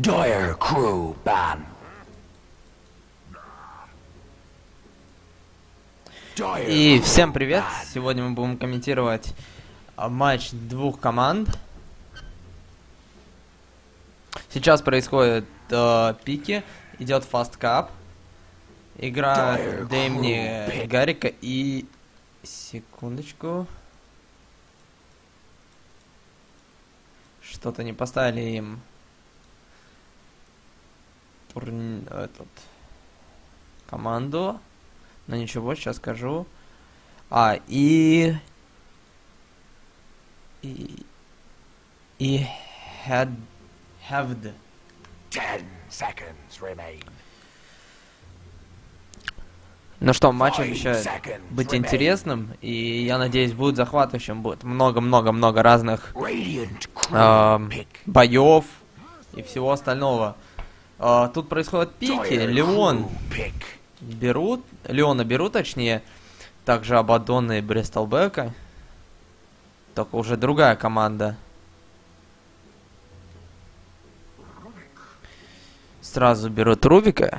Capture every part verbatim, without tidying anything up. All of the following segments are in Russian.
Dire crew ban. И всем привет! Сегодня мы будем комментировать а, матч двух команд. Сейчас происходят э, пики, идет Fast Cup. Играют Дэймни Гарика и... Секундочку. Что-то не поставили им... Турни... Этот... Команду. Но ничего, сейчас скажу. А, и... И... И... Had... Haved. Ten seconds remain. Ну что, матч обещает быть интересным, и я надеюсь, будет захватывающим. Будет много-много-много разных э, боев и всего остального. Э, тут происходят пики. Леон берут, Леона берут, точнее, также Абаддона и Бристолбека. Только уже другая команда. Сразу берут Рубика.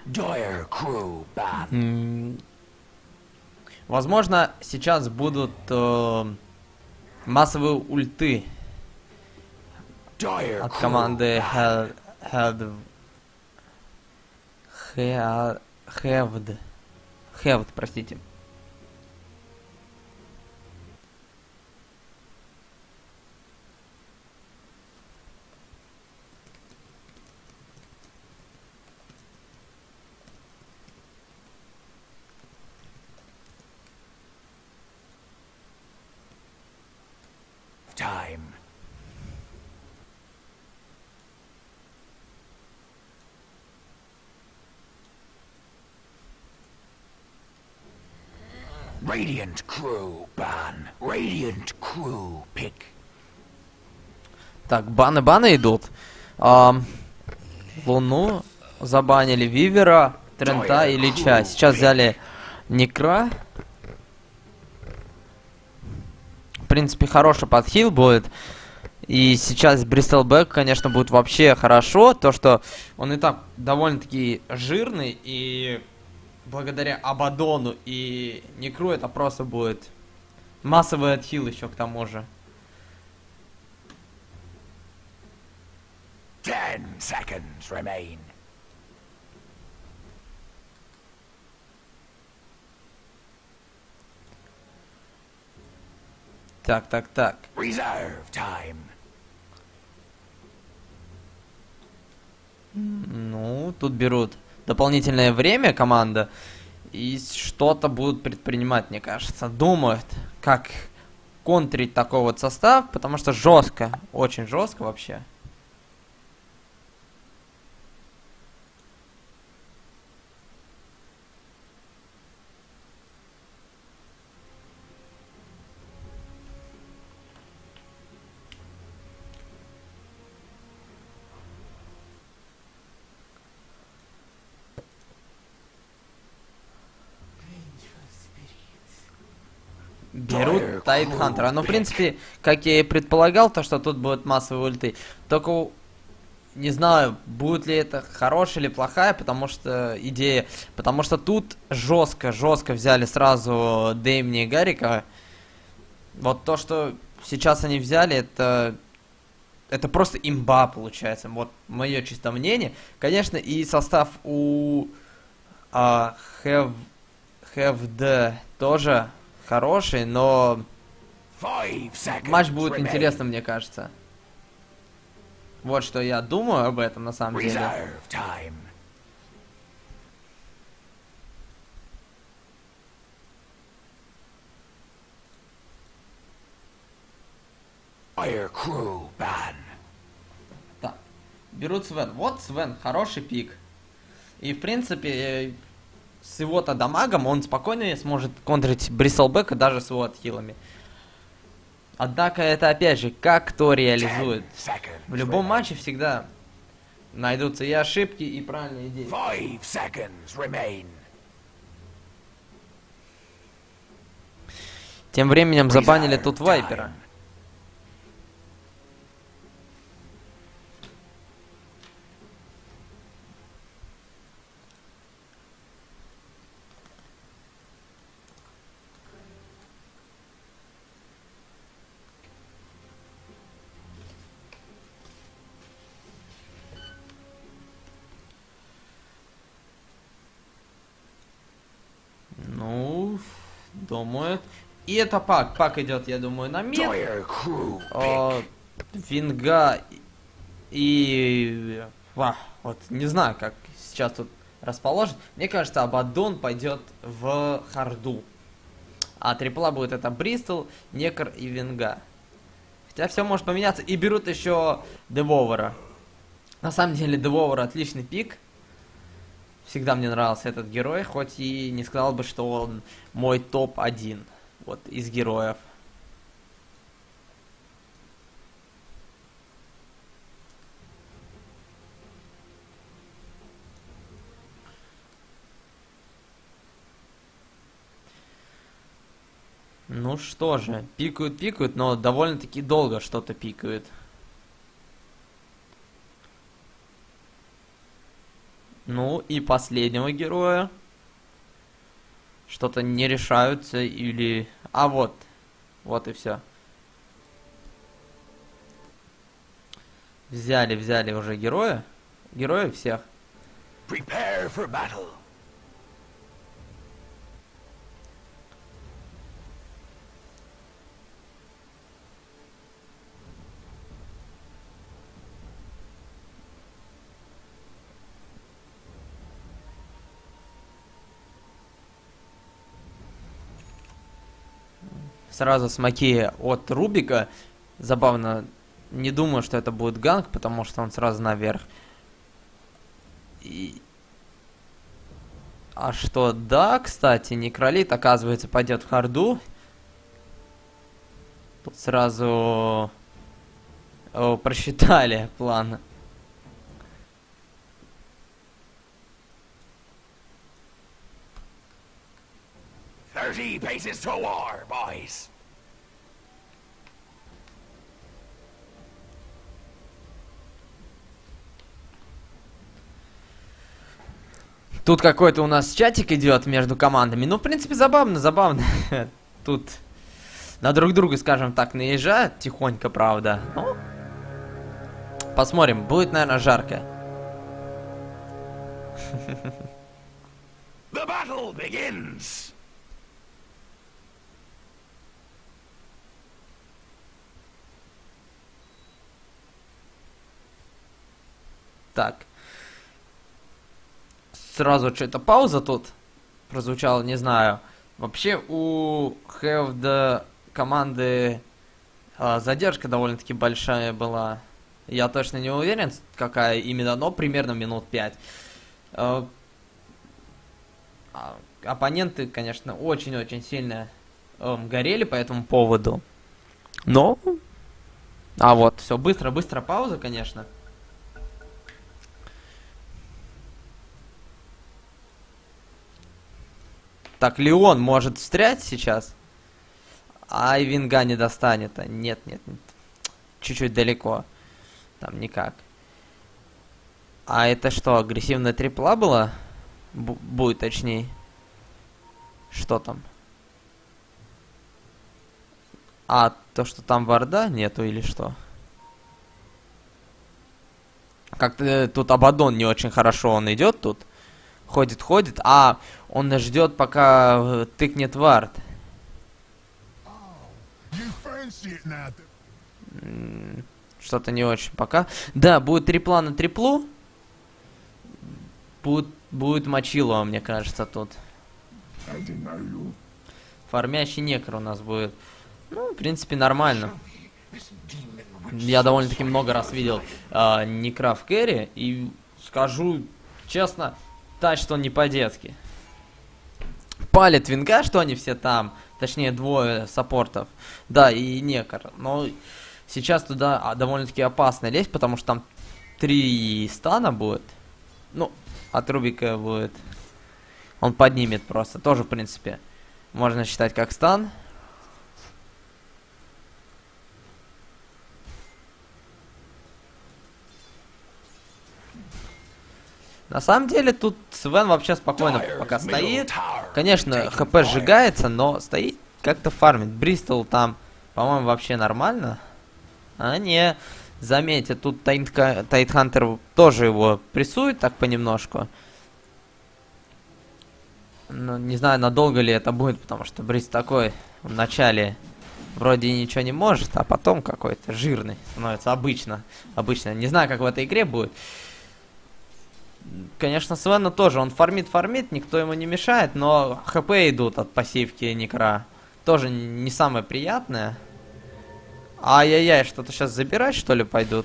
М- Возможно, сейчас будут э, массовые ульты от команды Hel- Held- He- Hevd. Hevd, простите. Time. Radiant crew ban. Radiant crew pick. Так, баны-баны идут. А, Луну забанили, Вивера, Трента и Лича. Сейчас взяли Некра. В принципе, хороший подхил будет. И сейчас Бристолбек, конечно, будет вообще хорошо. То, что он и так довольно-таки жирный. И благодаря Абаддону и Некру это просто будет массовый отхил еще к тому же. Ten seconds remain. Так, так, так. Reserve time. Ну, тут берут дополнительное время команда. И что-то будут предпринимать, мне кажется. Думают, как контрить такой вот состав. Потому что жестко. Очень жестко вообще. Берут Тайтхантера. Ну, в принципе, как я и предполагал, то, что тут будут массовые ульты. Только не знаю, будет ли это хорошая или плохая, потому что идея. Потому что тут жестко, жестко взяли сразу Дэймни и Гарика. Вот то, что сейчас они взяли, это... Это просто имба получается. Вот мое чисто мнение. Конечно, и состав у а, Have, Have тоже хороший, но матч будет интересным, мне кажется. Вот что я думаю об этом на самом деле. Так, берут Свен. Вот Свен, хороший пик. И в принципе, с его-то дамагом он спокойно сможет контрить Бристолбека даже с его отхилами. Однако это опять же, как кто реализует. В любом матче всегда найдутся и ошибки, и правильные идеи. Тем временем забанили тут Вайпера. думают. И это Пак. Пак идет, я думаю, на мид. О, Винга и... Ва, вот не знаю, как сейчас тут расположен. Мне кажется, Абаддон пойдет в харду. А трипла будет это Бристол, Некр и Винга. Хотя все может поменяться. И берут еще Девовера. На самом деле Девовер отличный пик. Всегда мне нравился этот герой, хоть и не сказал бы, что он мой топ один. Вот, из героев. Ну что же, пикают, пикают, но довольно-таки долго что-то пикают. Ну и последнего героя. Что-то не решаются или... А вот. Вот и все. Взяли, взяли уже героя. Героев всех. Prepare for battle. Сразу смоки от Рубика. Забавно. Не думаю, что это будет ганг, потому что он сразу наверх. И... А что, да, кстати, Некролит, оказывается, пойдет в харду. Тут сразу О, просчитали план. Thirty paces to war, boys. Тут какой-то у нас чатик идет между командами. Ну, в принципе, забавно, забавно. Тут на друг друга, скажем так, наезжают тихонько, правда. Ну, посмотрим, будет, наверное, жарко. The battle begins. Так. Сразу что-то пауза тут прозвучала, не знаю. Вообще у Have команды э, задержка довольно-таки большая была. Я точно не уверен, какая именно, но примерно минут пять. Э, оппоненты, конечно, очень-очень сильно э, горели по этому поводу. Но... А вот, все, быстро-быстро пауза, конечно. Так, Леон может встрять сейчас. А и Винга не достанет. А нет, нет, нет. Чуть-чуть далеко. Там никак. А это что, агрессивная трипла была? Б- будет точнее. Что там? А, то, что там варда нету или что? Как-то тут Абаддон не очень хорошо он идет тут. Ходит, ходит. А, он ждет, пока тыкнет вард. Что-то не очень пока. Да, будет трипла на триплу. Будет, будет мочило, мне кажется, тут. Фармящий некр у нас будет. Ну, в принципе, нормально. Я довольно-таки много раз видел э, некра в кэрри. И скажу честно, тащит он не по-детски. Палит Винга, что они все там. Точнее, двое саппортов. Да, и некр. Но сейчас туда довольно-таки опасно лезть, потому что там три стана будет. Ну, от Рубика будет. Он поднимет просто. Тоже, в принципе, можно считать как стан. На самом деле, тут Свен вообще спокойно пока стоит. Конечно, хп сжигается, но стоит, как-то фармит. Бристол там, по-моему, вообще нормально. А не, заметьте, тут Тайтхантер тоже его прессует так понемножку. Ну, не знаю, надолго ли это будет, потому что Бриз такой в начале вроде и ничего не может, а потом какой-то жирный становится обычно. Обычно. Не знаю, как в этой игре будет. Конечно, Свена тоже, он фармит-фармит, никто ему не мешает, но хп идут от пассивки Некра. Тоже не самое приятное. Ай-яй-яй, что-то сейчас забирать, что ли, пойдут?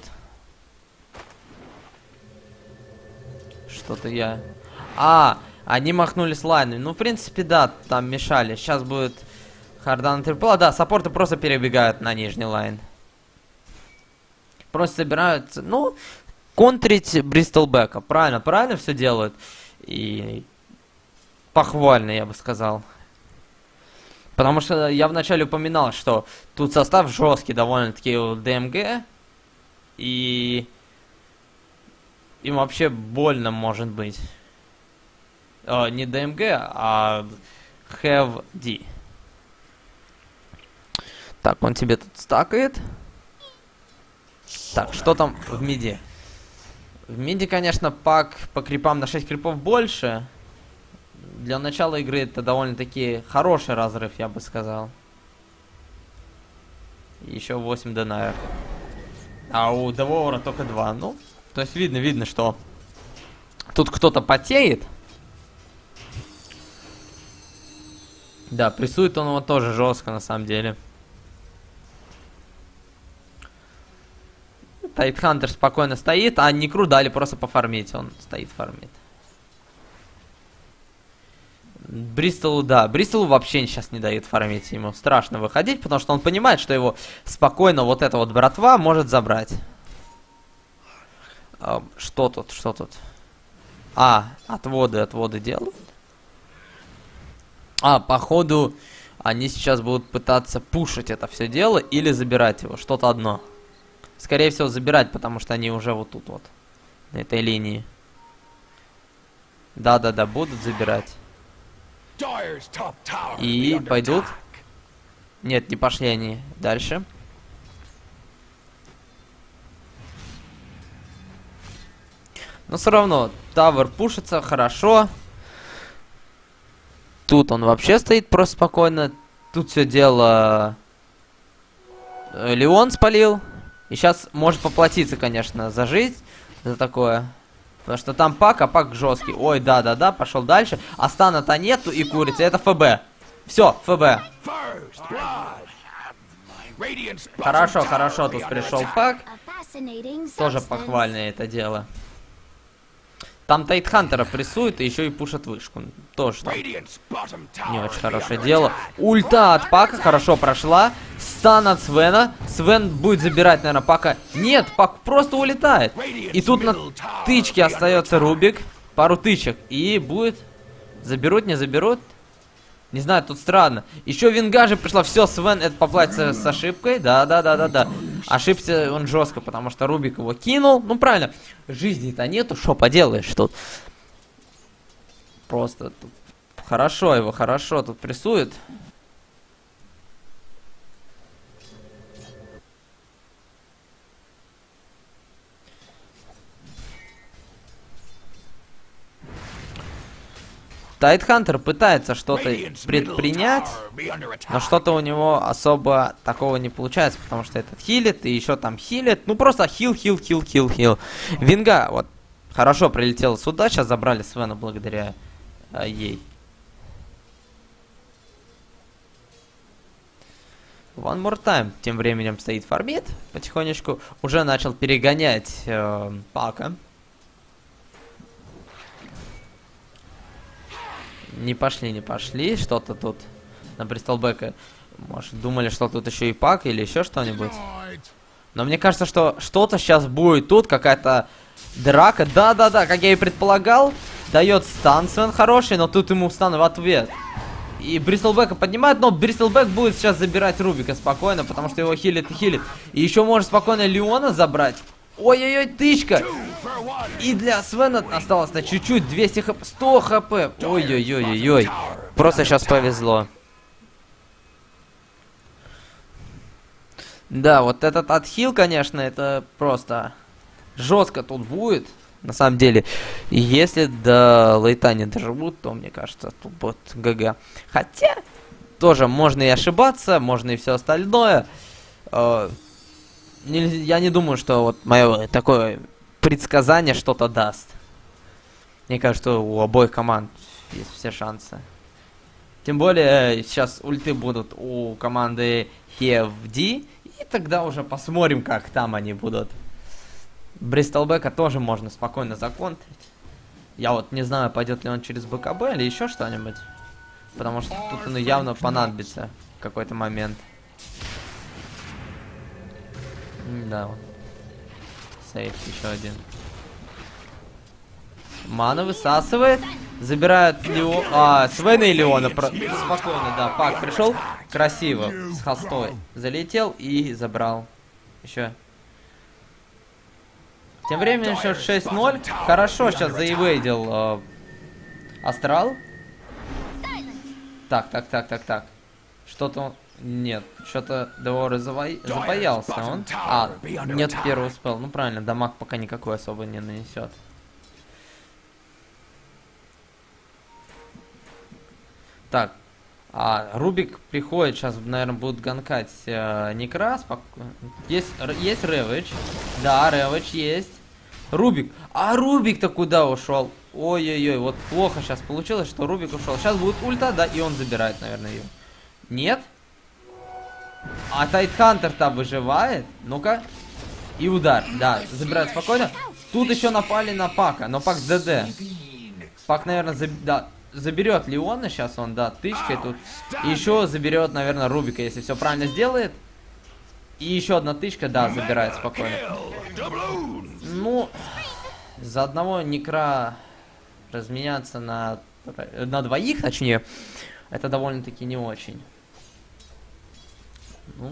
Что-то я... А, они махнули с лайнами. Ну, в принципе, да, там мешали. Сейчас будет хардан трипла. Да, саппорты просто перебегают на нижний лайн. Просто собираются... Ну... Контрить Бристолбека. Правильно, правильно все делают. И похвально, я бы сказал. Потому что я вначале упоминал, что тут состав жесткий довольно-таки у ДМГ. И им вообще больно может быть. О, не ДМГ, а Have D. Так, он тебе тут стакает. Так, что там в миде? В миде, конечно, пак по крипам на шесть крипов больше. Для начала игры это довольно-таки хороший разрыв, я бы сказал. Еще восемь динаров. А у Девоура только два. Ну, то есть видно, видно, что тут кто-то потеет. Да, прессует он его тоже жестко, на самом деле. Тайтхантер спокойно стоит, а Некру дали просто пофармить. Он стоит, фармит. Бристолу, да. Бристолу вообще сейчас не дает фармить. Ему страшно выходить, потому что он понимает, что его спокойно вот эта вот братва может забрать. А, что тут, что тут? А, отводы, отводы делают. А, походу, они сейчас будут пытаться пушить это все дело или забирать его. Что-то одно. Скорее всего, забирать, потому что они уже вот тут вот. На этой линии. Да-да-да, будут забирать. И пойдут. Нет, не пошли они. Дальше. Но все равно, тавер пушится хорошо. Тут он вообще стоит просто спокойно. Тут все дело... Леон спалил. И сейчас может поплатиться, конечно, за жизнь. За такое. Потому что там пак, а пак жесткий. Ой, да-да-да, пошел дальше. А стана-то нету и курица. Это ФБ. Все, ФБ. Хорошо, хорошо, тут пришел пак. Тоже похвальное это дело. Там Тайтхантера прессует и еще и пушат вышку. Тоже там не очень хорошее дело. Ульта от пака хорошо прошла. Стан от Свена. Свен будет забирать, наверное, пака. Нет, пак просто улетает. И тут на тычке остается Рубик. Пару тычек. И будет... Заберут, не заберут? Не знаю, тут странно. Еще Винга же пришла. Все, Свен это поплатится с ошибкой. Да-да-да-да-да. Ошибся он жестко, потому что Рубик его кинул. Ну, правильно. Жизни-то нету, что поделаешь тут. Просто тут... Хорошо его, хорошо тут прессует. Тайтхантер пытается что-то предпринять, но что-то у него особо такого не получается, потому что этот хилит, и еще там хилит. Ну просто хил, хил, хил, хил, хил. Винга вот хорошо прилетела сюда, сейчас забрали Свена благодаря а, ей. One more time. Тем временем стоит фармит потихонечку. Уже начал перегонять э, пака. Не пошли, не пошли. Что-то тут на Бристолбека. Может, думали, что тут еще и пак или еще что-нибудь. Но мне кажется, что что-то сейчас будет тут. Какая-то драка. Да-да-да, как я и предполагал. Дает стан Свен хороший, но тут ему стан в ответ. И Бристолбека поднимает, но Бристолбек будет сейчас забирать Рубика спокойно, потому что его хилит и хилит. И еще может спокойно Леона забрать. Ой-ой-ой, тычка! И для Свена осталось на чуть-чуть, двести хп, сто хп. Ой-ой-ой-ой-ой. Просто сейчас повезло. Да, вот этот отхил, конечно, это просто жестко тут будет. На самом деле, если до лейта не доживут, то, мне кажется, тут будет ГГ. Хотя, тоже можно и ошибаться, можно и все остальное. Э, не, я не думаю, что вот мое такое предсказание что-то даст. Мне кажется, что у обоих команд есть все шансы. Тем более, сейчас ульты будут у команды кей эф ди, и тогда уже посмотрим, как там они будут. Бристолбека тоже можно спокойно законтрить. Я вот не знаю, пойдет ли он через БКБ или еще что-нибудь. Потому что тут он явно понадобится в какой-то момент. Да, вот. Сейф еще один. Мана высасывает. Забирают Лео... А, Свена и Леона. Про... Спокойно, да. Пак пришел. Красиво. С хостой. Залетел и забрал. Еще. Тем временем еще шесть ноль. Хорошо сейчас заевейдил э, Астрал. Так, так, так, так, так. Что-то он... Нет, что-то Деоры завой... забоялся он. А, нет, первый успел. Ну правильно, дамаг пока никакой особо не нанесет. Так, а Рубик приходит, сейчас, наверное, будут ганкать э, Некра. Спок... Есть, есть Рэвидж. Да, Рэвидж есть. Рубик. А Рубик-то куда ушел? Ой-ой-ой, вот плохо сейчас получилось, что Рубик ушел. Сейчас будет ульта, да, и он забирает, наверное, ее. Нет? А Тайтхантер-то выживает. Ну-ка. И удар, да, забирает спокойно. Тут еще напали на Пака, но Пак с ДД. Пак, наверное, заб... да, заберет Леона, сейчас он, да, тычкой тут. И еще заберет, наверное, Рубика, если все правильно сделает. И еще одна тычка, да, забирает спокойно. Ну, за одного Некра разменяться на, на двоих, точнее, это довольно-таки не очень. Ну.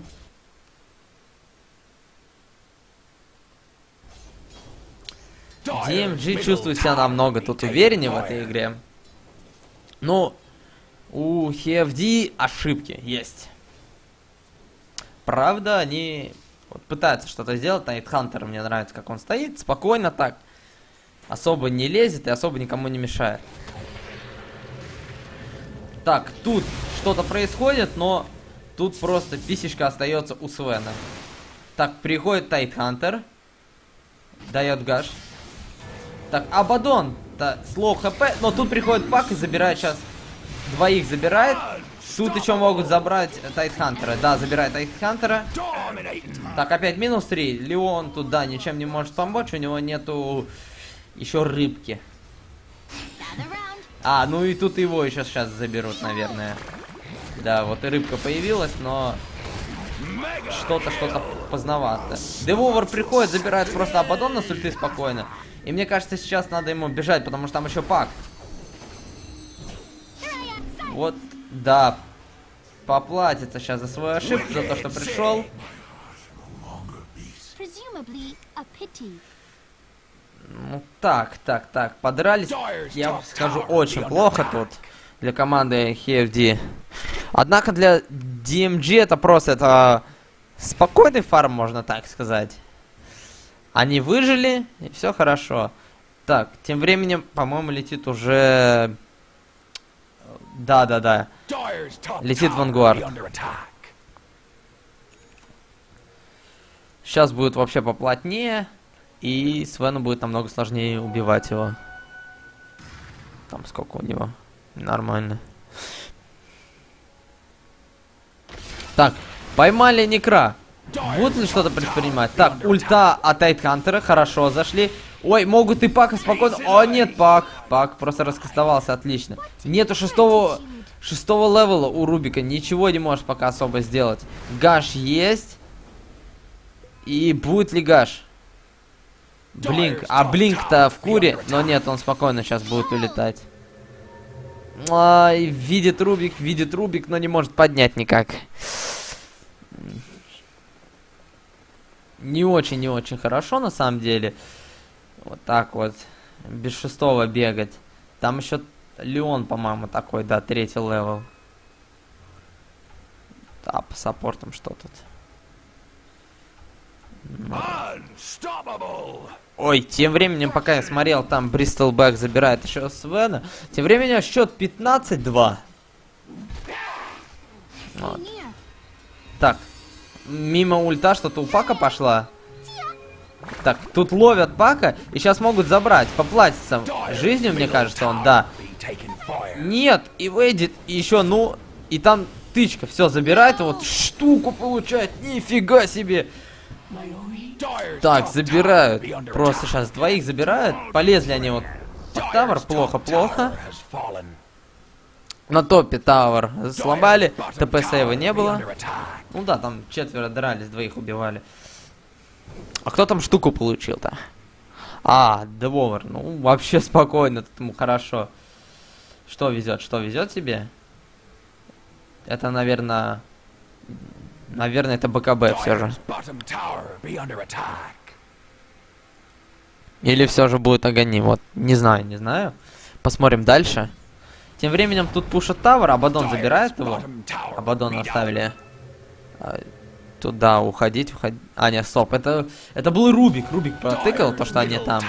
ди эм джи чувствует себя намного тут увереннее в этой игре. Ну, у кей эф ди ошибки есть. Правда, они вот пытаются что-то сделать. Найтхантер мне нравится, как он стоит. Спокойно так. Особо не лезет и особо никому не мешает. Так, тут что-то происходит, но тут просто писечка остается у Свена. Так, приходит Тайтхантер. Дает гаш. Так, Абадон. Да, слоу хп. Но тут приходит Пак и забирает сейчас. Двоих забирает. Тут еще могут забрать Тайтхантера. Да, забирает Тайтхантера. Так, опять минус три. Леон тут, да, ничем не может помочь. У него нету еще рыбки. А, ну и тут его еще сейчас заберут, наверное. Да, вот и рыбка появилась, но что-то, что-то поздновато. Девовар приходит, забирает просто Абадона с ульты спокойно. И мне кажется, сейчас надо ему бежать, потому что там еще Пак. Вот, да. Поплатится сейчас за свою ошибку, за то, что пришел. Ну так, так, так. Подрались, я скажу, очень плохо тут для команды кей эф ди. Однако для ди эм джи это просто это спокойный фарм, можно так сказать. Они выжили, и все хорошо. Так, тем временем, по-моему, летит уже... Да-да-да. Летит Вангуард. Сейчас будет вообще поплотнее. И Свену будет намного сложнее убивать его. Там сколько у него? Нормально. Так, поймали Некра. Будут ли что-то предпринимать? Так, ульта от Тайтхантера. Хорошо, зашли. Ой, могут и Пака спокойно. О, нет, Пак. Пак просто раскастовался, отлично. Нету шестого, шестого левела у Рубика. Ничего не может пока особо сделать. Гаш есть. И будет ли Гаш? Блинк. А Блинк-то в куре. Но нет, он спокойно сейчас будет улетать. Ай, видит Рубик, видит Рубик, но не может поднять никак. Не очень, не очень хорошо на самом деле. Вот так вот. Без шестого бегать. Там еще Леон, по-моему, такой, да, третий левел. Да, по саппортам что тут? Ой, тем временем, пока я смотрел, там Бристол Бэк забирает еще Свена. Тем временем счет пятнадцать два. Вот. Так, мимо ульта что-то у Пака пошла. Так, тут ловят Пака и сейчас могут забрать, поплатиться жизнью, мне кажется, он, да. Нет, и выйдет, и еще, ну, и там тычка, все, забирает, вот штуку получает, нифига себе. Так, забирают, просто сейчас двоих забирают, полезли они вот под тавер, плохо-плохо. На топе тавер сломали, ТП-сейва не было. Ну да, там четверо дрались, двоих убивали. А кто там штуку получил-то? А, Девовер. Ну, вообще спокойно, тут ему хорошо. Что везет? Что везет себе? Это, наверное... Наверное, это БКБ все же. Или все же будет Агани. Вот, не знаю, не знаю. Посмотрим дальше. Тем временем тут пушат тавер, Абадон забирает его. Абадон оставили... Туда уходить, уходить. А, нет, стоп, это, это был Рубик. Рубик протыкал то, что они там.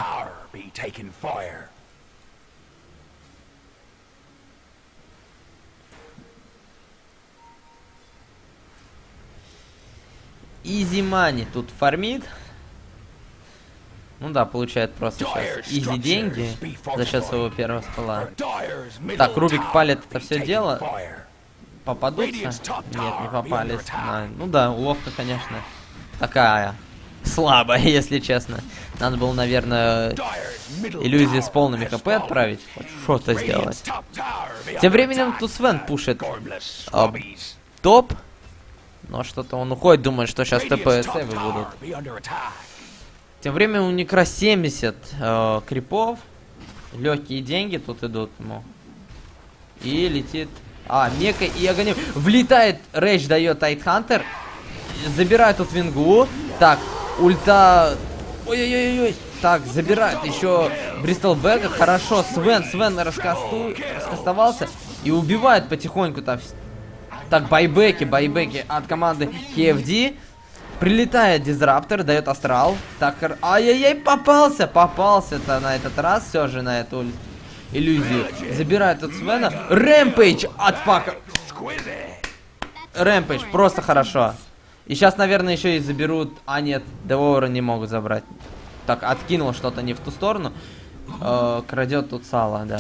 Изи мани тут фармит. Ну да, получает просто сейчас изи деньги за счет своего первого стола. Так, Рубик палит это все дело. Попадутся? Нет, не попались. На... Ну да, уловка, конечно, такая слабая, если честно. Надо было, наверное, иллюзии с полными ХП отправить. Хоть что-то сделать. Тем временем тут Свен пушит а, топ. Но что-то он уходит, думает, что сейчас ТП-сейвы будут. Тем временем у Некра семьдесят э, крипов. Легкие деньги тут идут. Ну. И летит... А, Мека и Агани. Влетает, Рейдж дает Тайтхантер. Забирает тут Вингу. Так, ульта... Ой-ой-ой-ой. Так, забирает еще Бристол Бэка. Хорошо, Свен, Свен раскасту... раскастовался. И убивает потихоньку там. Так, байбеки, байбеки от команды кей эф ди. Прилетает Дизраптор, дает Астрал. Так, ай-яй-яй, попался, попался-то на этот раз все же на эту иллюзию. Забирает от Свена. Рэмпейдж от Пака. Рэмпейдж, просто хорошо. И сейчас, наверное, еще и заберут... А, нет, Девовера не могут забрать. Так, откинул что-то не в ту сторону. Э, крадет тут сало, да.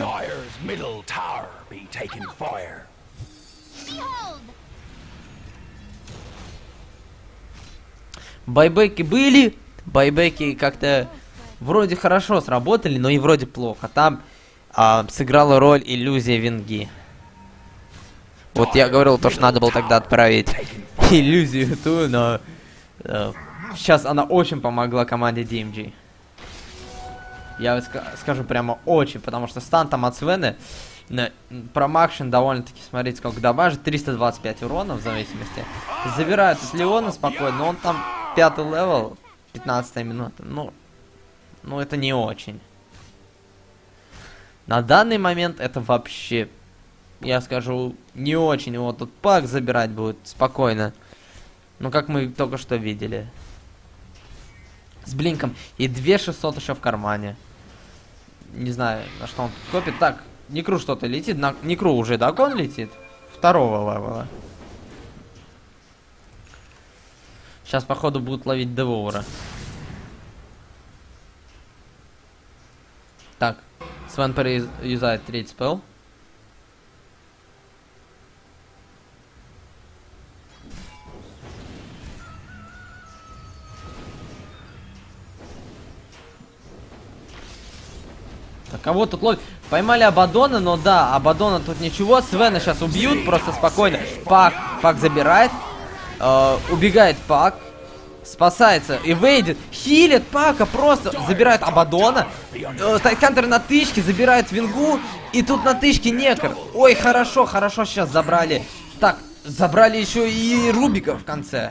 Байбеки были. Байбеки как-то вроде хорошо сработали, но и вроде плохо. Там а, сыграла роль иллюзия Винги. Вот я говорил, то, что надо было тогда отправить иллюзию ту, но э, сейчас она очень помогла команде ди эм джи. Я ска скажу прямо очень, потому что стан там от Свена на промакшен довольно-таки, смотрите, сколько дамажит, триста двадцать пять урона в зависимости. Забирают с Леона спокойно, но он там пятый левел, пятнадцатая минута, ну, ну это не очень. На данный момент это вообще, я скажу, не очень. Его тут Пак забирать будет спокойно. Ну, как мы только что видели. С блинком. И две тысячи шестьсот еще в кармане. Не знаю, на что он копит. Так, Некру что-то летит. На Некру уже догон летит. Второго левела. Сейчас, походу, будут ловить Девовера. Так, Свен переюзает третий спел. Так, кого тут ловит? Поймали Абадона, но да, Абадона тут ничего. Свена сейчас убьют, просто спокойно. Пак, Пак забирает. Э, убегает Пак. Спасается и выйдет. Хилит Пака, просто забирает Абадона. Э, Тайткантер на тычке, забирает Вингу. И тут на тычке Некр. Ой, хорошо, хорошо сейчас забрали. Так, забрали еще и Рубика в конце.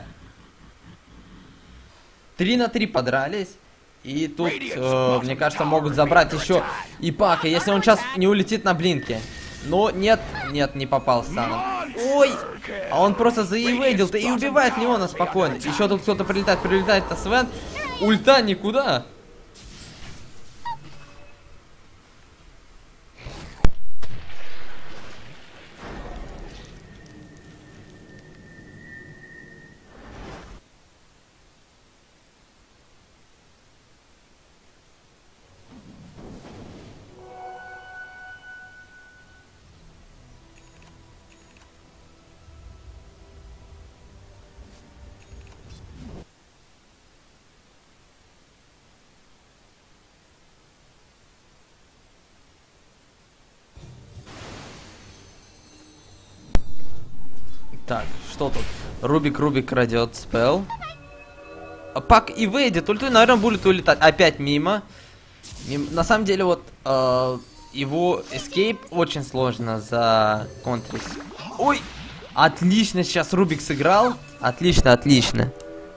три на три подрались. И тут, э, мне кажется, могут забрать еще и Пака, если он сейчас не улетит на блинке. Но нет, нет, не попал с Саном. Ой, а он просто заевейдил-то и убивает Леона спокойно. Еще тут кто-то прилетает, прилетает-то Свен. Ульта никуда. Так, что тут? Рубик, Рубик крадет спел. Пак и выйдет, ульту, наверное, будет улетать. Опять мимо. Мим... На самом деле, вот э, его escape очень сложно законтрить. Ой! Отлично сейчас Рубик сыграл. Отлично, отлично.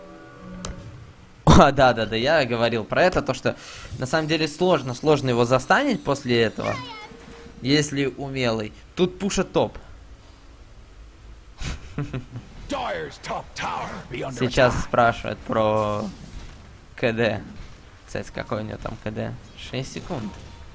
А, да, да, да, я говорил про это, то что на самом деле сложно, сложно его застанить после этого. Если умелый. Тут пуша топ. Сейчас спрашивают про КД. Кстати, какой у него там КД? шесть секунд.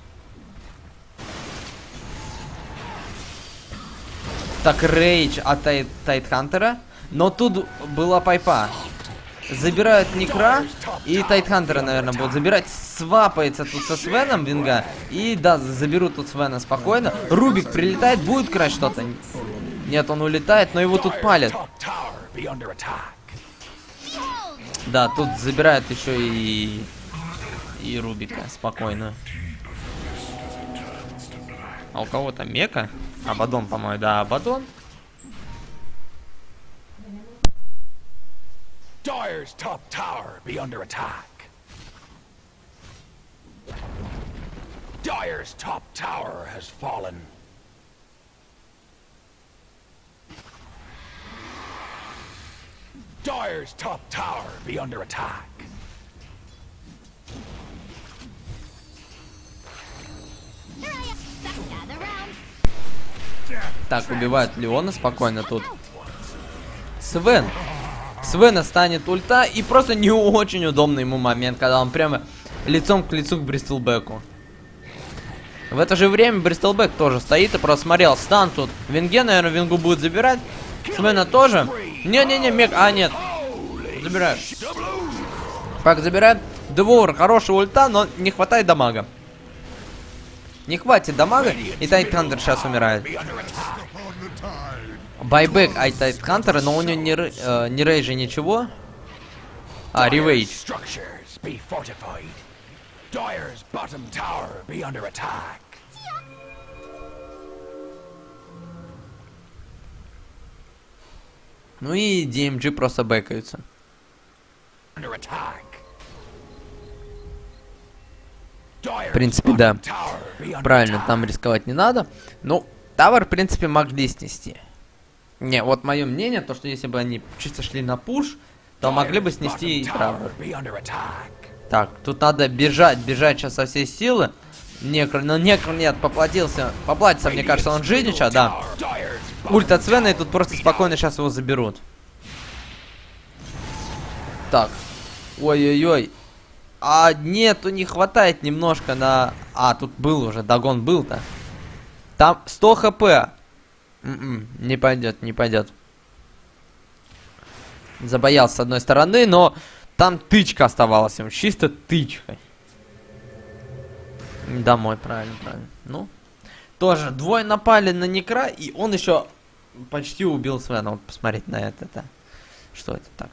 Так, рейдж от Тайт, Тайтхантера. Но тут была пайпа. Забирают Некра и Тайтхантера, наверное, будут забирать. Свапается тут со Свеном Винга. И да, заберут тут Свена спокойно. Рубик прилетает, будет красть что-то. Нет, он улетает, но его тут палят. Да, тут забирают еще и... И Рубика спокойно. А у кого там Мека? Абадон, по-моему, да, Абадон. Dire's top tower be under attack. Dire's top tower has fallen. Dire's top tower be under attack. Так, убивают Леона спокойно тут. Свен. Свена станет ульта, и просто не очень удобный ему момент, когда он прямо лицом к лицу к Бристлбеку. В это же время Бристлбек тоже стоит и просто смотрел. Стан тут. Винге, наверное, Вингу будет забирать. Свена тоже. Не-не-не, Мег... А, нет. Забирают. Пак забирает. Девор, хорошая ульта, но не хватает дамага. Не хватит дамага, и Тайтхантер сейчас умирает. Байбек от Тайтхантера, но у него не, э, не рейджа, ничего. А, ревейдж. Ну и ди эм джи просто бэкаются. В принципе, да. Правильно, там рисковать не надо. Ну, тавер, в принципе, могли снести. Не, вот мое мнение, то, что если бы они чисто шли на пуш, то могли бы снести и тавер. Так, тут надо бежать, бежать сейчас со всей силы. Некр, но Некр нет, поплатился. Поплатится, мне кажется, он Жидича, да. Ульт от Свена, и тут просто спокойно сейчас его заберут. Так. Ой-ой-ой. А нету, не хватает немножко на... А, тут был уже, догон был-то. Там сто хп. М-м, не пойдет, не пойдет. Забоялся с одной стороны, но там тычка оставалась ему, чисто тычкой. Домой, правильно, правильно. Ну, тоже двое напали на Некра, и он еще почти убил Свена. Вот посмотреть на это, это. Что это так?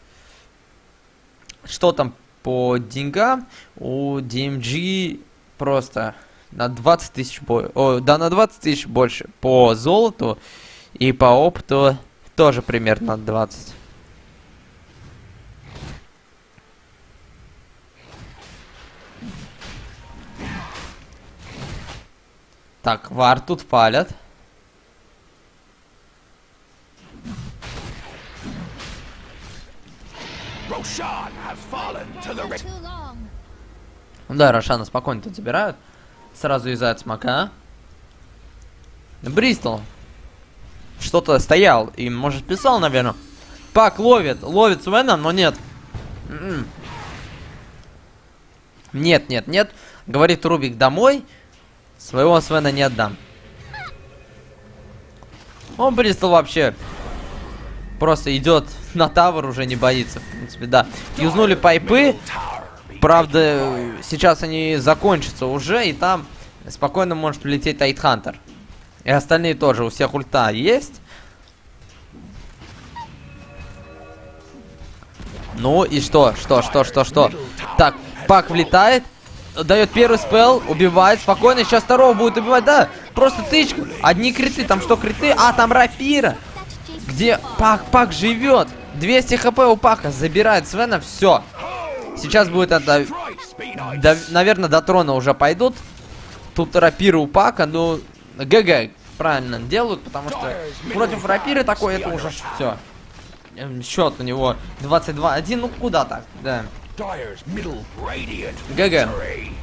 Что там по деньгам? У ди эм джи просто на двадцать тысяч больше. О, да, на двадцать тысяч больше. По золоту и по опыту тоже примерно двадцать. Так, вар тут палят. Да, Рошана спокойно тут забирают. Сразу юзают смока. Бристол что-то стоял и, может, писал, наверное. Пак ловит, ловит Свена, но нет. М-м. Нет, нет, нет. Говорит Рубик домой. Своего Свена не отдам. Он Бристол вообще просто идет на тавер, уже не боится, в принципе, да. Юзнули пайпы. Правда, сейчас они закончатся уже, и там спокойно может улететь Тайтхантер. И остальные тоже, у всех ульта есть. Ну и что, что, что, что, что? Так, Пак влетает. Дает первый спел, убивает спокойно. Сейчас второго будет убивать, да. Просто тычка. Одни криты, там что криты? А, там рапира. Где Пак? Пак живет. двести хп у Пака. Забирает Свена. Все. Сейчас будет это... Да, наверное, до трона уже пойдут. Тут рапиры у Пака. Ну, ГГ правильно делают, потому что против рапиры такой это уже все. Счет у него двадцать два один. Ну, куда так? Да. ГГ.